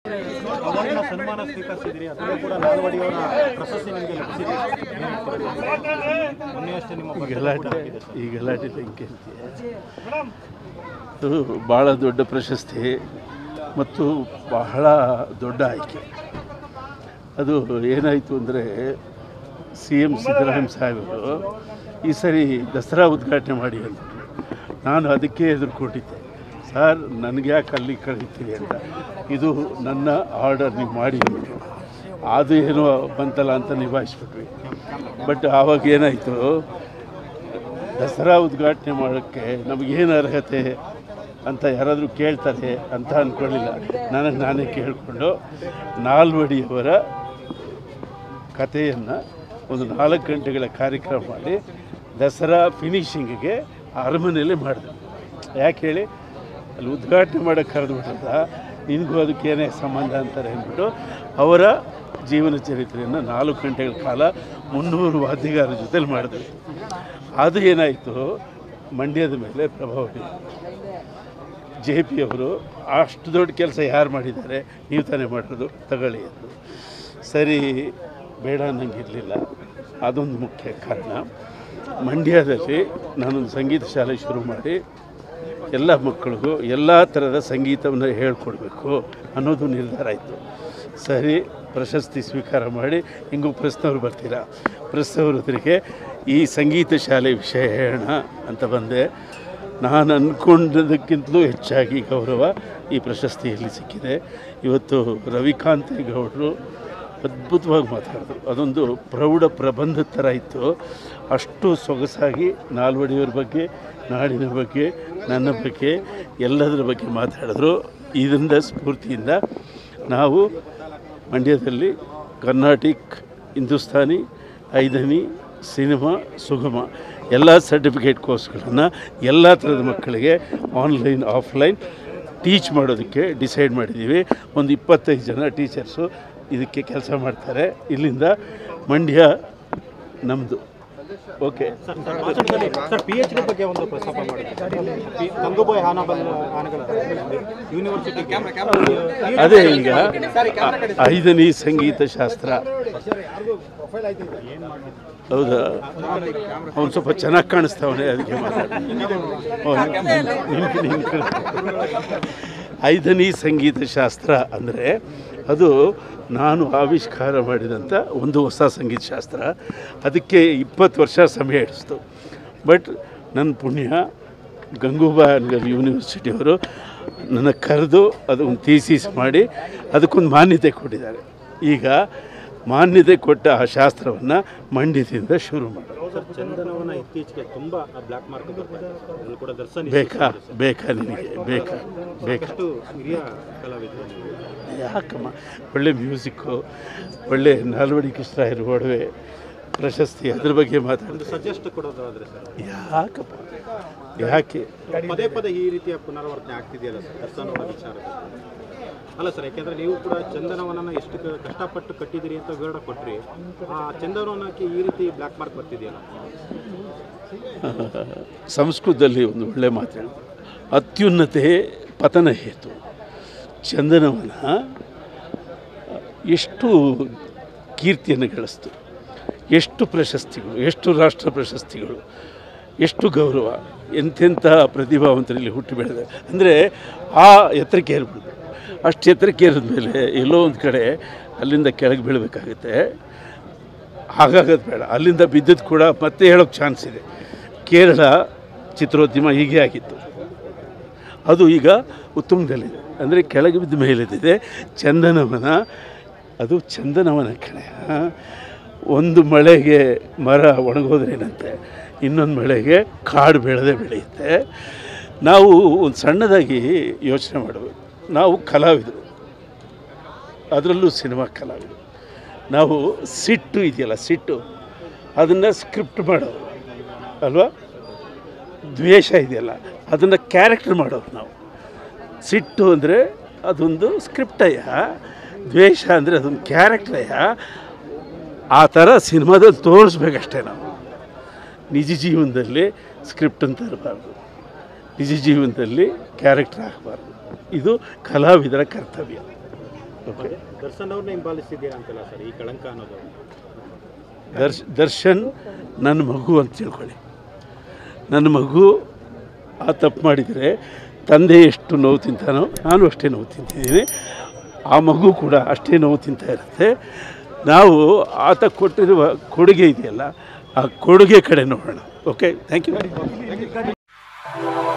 ಅವಾರ್ಡ್ನ ಸನ್ಮಾನ ಸ್ವೀಕರಿಸಿದ್ರಿ, ಅದರಲ್ಲೂ ಕೂಡ ನಾಲ್ವಡಿಯವರ ಪ್ರಶಸ್ತಿ ನಿಮಗೆ ಲಭಿಸಿದೆ. ಮೊನ್ನೆಯಷ್ಟೇ ನಿಮ್ಮ ಈ ಗಲಾಟೆ ಬೆಂಕಿ ಅದು ಭಾಳ ದೊಡ್ಡ ಪ್ರಶಸ್ತಿ ಮತ್ತು ಬಹಳ ದೊಡ್ಡ ಆಯ್ಕೆ. ಅದು ಏನಾಯಿತು ಅಂದರೆ CM ಸಿದ್ದರಾಮಯ್ಯ ಸಾಹೇಬರು ಈ ಸರಿ ದಸರಾ ಉದ್ಘಾಟನೆ ಮಾಡಿ ಅಂತ ನಾನು ಅದಕ್ಕೆ ಎದುರುಕೊಂಡಿದ್ದೆ. ಸರ್ ನನಗೆ ಯಾಕೆ ಅಲ್ಲಿ ಕಳೀತೀವಿ ಅಂತ, ಇದು ನನ್ನ ಆರ್ಡರ್ ನೀವು ಮಾಡಿ ಅಂದರು. ಅದು ಏನೋ ಬಂತಲ್ಲ ಅಂತ ನಿಭಾಯಿಸ್ಬಿಟ್ವಿ. ಬಟ್ ಆವಾಗ ಏನಾಯಿತು, ದಸರಾ ಉದ್ಘಾಟನೆ ಮಾಡೋಕ್ಕೆ ನಮಗೇನು ಅರ್ಹತೆ ಅಂತ ಯಾರಾದರೂ ಕೇಳ್ತಾರೆ ಅಂತ ಅಂದ್ಕೊಳ್ಳಿಲ್ಲ. ನನಗೆ ನಾನೇ ಕೇಳಿಕೊಂಡು ನಾಲ್ವಡಿಯವರ ಕಥೆಯನ್ನು ಒಂದು 4 ಗಂಟೆಗಳ ಕಾರ್ಯಕ್ರಮ ಮಾಡಿ ದಸರಾ ಫಿನಿಷಿಂಗಿಗೆ ಅರಮನೆಯಲ್ಲೇ ಮಾಡಿದೆ. ಯಾಕೆ ಹೇಳಿ, ಅಲ್ಲಿ ಉದ್ಘಾಟನೆ ಮಾಡೋಕ್ಕೆ ಕರೆದುಬಿಟ್ಟಂತ ನಿನಗೂ ಅದಕ್ಕೇನೇ ಸಂಬಂಧ ಅಂತಾರೆ ಅಂದ್ಬಿಟ್ಟು ಅವರ ಜೀವನ ಚರಿತ್ರೆಯನ್ನು 4 ಗಂಟೆಗಳ ಕಾಲ 300 ವಾದ್ಯಗಾರರ ಜೊತೆಲಿ ಮಾಡಿದೆ. ಅದು ಏನಾಯಿತು, ಮಂಡ್ಯದ ಮೇಲೆ ಪ್ರಭಾವ ಬೀರಿತು. JP ಅವರು ಅಷ್ಟು ದೊಡ್ಡ ಕೆಲಸ ಯಾರು ಮಾಡಿದ್ದಾರೆ, ನೀವು ತಾನೇ ಮಾಡಿರೋದು, ತಗೊಳ್ಳಿ ಅದು ಸರಿ ಬೇಡ ಅನ್ನಂಗಿರಲಿಲ್ಲ. ಅದೊಂದು ಮುಖ್ಯ ಕಾರಣ. ಮಂಡ್ಯದಲ್ಲಿ ನಾನೊಂದು ಸಂಗೀತ ಶಾಲೆ ಶುರು ಮಾಡಿ ಎಲ್ಲ ಮಕ್ಕಳಿಗೂ ಎಲ್ಲ ಥರದ ಸಂಗೀತವನ್ನು ಹೇಳ್ಕೊಡ್ಬೇಕು ಅನ್ನೋದು ನಿರ್ಧಾರ ಆಯಿತು. ಸರಿ, ಪ್ರಶಸ್ತಿ ಸ್ವೀಕಾರ ಮಾಡಿ ಹಿಂಗೂ ಪ್ರೆಸ್ನವ್ರು ಬರ್ತೀರಾ, ಪ್ರೆಸ್ನವ್ರಿಗೆ ಈ ಸಂಗೀತ ಶಾಲೆ ವಿಷಯ ಹೇಳೋಣ ಅಂತ ಬಂದೆ. ನಾನು ಅಂದ್ಕೊಂಡದಕ್ಕಿಂತಲೂ ಹೆಚ್ಚಾಗಿ ಗೌರವ ಈ ಪ್ರಶಸ್ತಿಯಲ್ಲಿ ಸಿಕ್ಕಿದೆ. ಇವತ್ತು ರವಿಕಾಂತೇಗೌಡರು ಅದ್ಭುತವಾಗಿ ಮಾತಾಡಿದ್ರು. ಅದೊಂದು ಪ್ರೌಢ ಪ್ರಬಂಧದ ಥರ ಇತ್ತು. ಅಷ್ಟು ಸೊಗಸಾಗಿ ನಾಲ್ವಡಿಯವರ ಬಗ್ಗೆ, ನಾಡಿನ ಬಗ್ಗೆ, ನನ್ನ ಬಗ್ಗೆ, ಎಲ್ಲದರ ಬಗ್ಗೆ ಮಾತಾಡಿದ್ರು. ಇದರಿಂದ ಸ್ಫೂರ್ತಿಯಿಂದ ನಾವು ಮಂಡ್ಯದಲ್ಲಿ ಕರ್ನಾಟಿಕ್, ಹಿಂದೂಸ್ತಾನಿ, ಐದನಿ, ಸಿನಿಮಾ, ಸುಗಮ ಎಲ್ಲ ಸರ್ಟಿಫಿಕೇಟ್ ಕೋರ್ಸ್ಗಳನ್ನು ಎಲ್ಲ ಥರದ ಮಕ್ಕಳಿಗೆ ಆನ್ಲೈನ್ ಆಫ್ಲೈನ್ ಟೀಚ್ ಮಾಡೋದಕ್ಕೆ ಡಿಸೈಡ್ ಮಾಡಿದ್ದೀವಿ. ಒಂದು 25 ಜನ ಟೀಚರ್ಸು ಇದಕ್ಕೆ ಕೆಲಸ ಮಾಡ್ತಾರೆ. ಇಲ್ಲಿಂದ ಮಂಡ್ಯ ನಮ್ಮದು. ಓಕೆ ಸರ್, PhD ಬಗ್ಗೆ ಒಂದು ಪ್ರಸ್ತಾಪ ಮಾಡಿದ್ದಾರೆ. ಗಂಗೂಬಾಯಿ ಆನೆಗಳ ಯೂನಿವರ್ಸಿಟಿ ಅದೇ ಈಗ 5ನೇ ಸಂಗೀತ ಶಾಸ್ತ್ರ. ಹೌದಾ, ಅವನು ಸ್ವಲ್ಪ ಚೆನ್ನಾಗಿ ಕಾಣಿಸ್ತಾವನೆ, ಅದಕ್ಕೆ ಮಾತಾಡ. 5ನೇ ಸಂಗೀತ ಶಾಸ್ತ್ರ ಅಂದರೆ ಅದು ನಾನು ಆವಿಷ್ಕಾರ ಮಾಡಿದಂಥ ಒಂದು ಹೊಸ ಸಂಗೀತ ಶಾಸ್ತ್ರ. ಅದಕ್ಕೆ 20 ವರ್ಷ ಸಮಯ ಹಿಡಿಸ್ತು. ಬಟ್ ನನ್ನ ಪುಣ್ಯ, ಗಂಗೂಬಾಯಿ ಆನೆಗಳ ಯೂನಿವರ್ಸಿಟಿಯವರು ನನ್ನ ಕರೆದು ಅದೊಂದು ಥೀಸಿಸ್ ಮಾಡಿ ಅದಕ್ಕೊಂದು ಮಾನ್ಯತೆ ಕೊಟ್ಟಿದ್ದಾರೆ. ಈಗ ಮಾನ್ಯತೆ ಕೊಟ್ಟ ಆ ಶಾಸ್ತ್ರವನ್ನು ಮಂಡ್ಯದಿಂದ ಶುರು ಮಾಡೋದು. ಚಂದನವನ ಇತ್ತೀಚೆಗೆ ತುಂಬ ಬ್ಲ್ಯಾಕ್ ಮಾರ್ಕ್ ಕೂಡ ದರ್ಶನ ಬೇಕಾ ನಿನಗೆ ಬೇಕಾ ಹಿರಿಯ ಕಲಾವಿದರು, ಯಾಕಮ್ಮ, ಒಳ್ಳೆ ಮ್ಯೂಸಿಕ್ಕು, ಒಳ್ಳೆ ನಾಲ್ವಡಿ ಕೃಷ್ಣರಾಯರ ಒಡವೆ ಪ್ರಶಸ್ತಿ, ಅದ್ರ ಬಗ್ಗೆ ಮಾತಾಡೋದು ಸಜೆಸ್ಟ್ ಕೊಡೋದಾದರೆ ಸರ್, ಯಾಕಪ್ಪ, ಯಾಕೆ ಪದೇ ಈ ರೀತಿಯ ಪುನರಾವರ್ತನೆ ಆಗ್ತಿದೆಯಲ್ಲ ಸರ್ ದರ್ಶನವನ ವಿಚಾರದಲ್ಲಿ? ಅಲ್ಲ ಸರ್, ಯಾಕೆಂದರೆ ನೀವು ಕೂಡ ಚಂದನವನನ್ನು ಎಷ್ಟು ಕಷ್ಟಪಟ್ಟು ಕಟ್ಟಿದ್ದೀರಿ ಅಂತ ವಿವರಣೆ ಕೊಟ್ಟರೆ, ಆ ಚಂದನವನಕ್ಕೆ ಈ ರೀತಿ ಬ್ಲ್ಯಾಕ್ ಮಾರ್ಕ್ ಬರ್ತಿದೆಯಲ್ಲ? ಸಂಸ್ಕೃತದಲ್ಲಿ ಒಂದು ಒಳ್ಳೆ ಮಾತು ಹೇಳಿದ್ರು, ಅತ್ಯುನ್ನತೆ ಪತನ ಹೇತು. ಚಂದನವನ ಎಷ್ಟು ಕೀರ್ತಿಯನ್ನು ಗಳಿಸ್ತು, ಎಷ್ಟು ಪ್ರಶಸ್ತಿಗಳು, ಎಷ್ಟು ರಾಷ್ಟ್ರ ಪ್ರಶಸ್ತಿಗಳು, ಎಷ್ಟು ಗೌರವ, ಎಂತೆಂಥ ಪ್ರತಿಭಾವಂತರಲ್ಲಿ ಹುಟ್ಟಿ ಬೆಳೆದ. ಅಂದರೆ ಆ ಎತ್ತರಕ್ಕೆ ಏರ್ಬಿಡ್ದು. ಅಷ್ಟು ಎತ್ತರಕ್ಕೆ ಏರಿದ ಮೇಲೆ ಎಲ್ಲೋ ಒಂದು ಕಡೆ ಅಲ್ಲಿಂದ ಕೆಳಗೆ ಬೀಳಬೇಕಾಗುತ್ತೆ. ಹಾಗಾಗೋದು ಬೇಡ. ಅಲ್ಲಿಂದ ಬಿದ್ದದ್ದು ಕೂಡ ಮತ್ತೆ ಹೇಳೋಕ್ಕೆ ಚಾನ್ಸ್ ಇದೆ. ಕೇರಳ ಚಿತ್ರೋದ್ಯಮ ಹೀಗೆ ಆಗಿತ್ತು, ಅದು ಈಗ ಉತ್ತುಂಗದಲ್ಲಿದೆ. ಅಂದರೆ ಕೆಳಗೆ ಬಿದ್ದ ಮೇಲಿದೆ. ಚಂದನವನ, ಅದು ಚಂದನವನ ಕಡೆ. ಒಂದು ಮಳೆಗೆ ಮರ ಒಣಗೋದ್ರೇನಂತೆ, ಇನ್ನೊಂದು ಮಳೆಗೆ ಕಾಡು ಬೆಳೆಯುತ್ತೆ. ನಾವು ಒಂದು ಸಣ್ಣದಾಗಿ ಯೋಚನೆ ಮಾಡಬೇಕು. ನಾವು ಕಲಾವಿದರು, ಅದರಲ್ಲೂ ಸಿನಿಮಾ ಕಲಾವಿದರು. ನಾವು ಸಿಟ್ಟು ಇದೆಯಲ್ಲ, ಸಿಟ್ಟು ಅದನ್ನು ಸ್ಕ್ರಿಪ್ಟ್ ಮಾಡೋರು ಅಲ್ವಾ. ದ್ವೇಷ ಇದೆಯಲ್ಲ, ಅದನ್ನು ಕ್ಯಾರೆಕ್ಟರ್ ಮಾಡೋರು ನಾವು. ಸಿಟ್ಟು ಅಂದರೆ ಅದೊಂದು ಸ್ಕ್ರಿಪ್ಟಯ್ಯ, ದ್ವೇಷ ಅಂದರೆ ಅದೊಂದು ಕ್ಯಾರೆಕ್ಟ್ರಯ್ಯ. ಆ ಥರ ಸಿನಿಮಾದಲ್ಲಿ ತೋರಿಸ್ಬೇಕಷ್ಟೇ ನಾವು. ನಿಜ ಜೀವನದಲ್ಲಿ ಸ್ಕ್ರಿಪ್ಟನ್ನು ತರಬಾರ್ದು, ನಿಜ ಜೀವನದಲ್ಲಿ ಕ್ಯಾರೆಕ್ಟರ್ ಆಗಬಾರ್ದು. ಇದು ಕಲಾವಿದರ ಕರ್ತವ್ಯ. ಓಕೆ. ದರ್ಶನ್ ಅವ್ರನ್ನ ಹಿಂಬಾಲಿಸಿದ್ದೀರಾ ಅಂತಲ್ಲ ಸರ್ ಈ ಕಳಂಕ ಅನ್ನೋದು? ದರ್ಶನ್ ನನ್ನ ಮಗು ಅಂತ ತಿಳ್ಕೊಳ್ಳಿ. ನನ್ನ ಮಗು ಆ ತಪ್ಪು ಮಾಡಿದರೆ ತಂದೆ ಎಷ್ಟು ನೋವು ತಿಂತಾನೋ ನಾನು ಅಷ್ಟೇ ನೋವು ತಿಂತಿದ್ದೀನಿ. ಆ ಮಗು ಕೂಡ ಅಷ್ಟೇ ನೋವು ತಿಂತಾ ಇರುತ್ತೆ. ನಾವು ಆತ ಕೊಟ್ಟಿರುವ ಕೊಡುಗೆ ಇದೆಯಲ್ಲ, ಆ ಕೊಡುಗೆ ಕಡೆ ನೋಡೋಣ. Okay, thank you.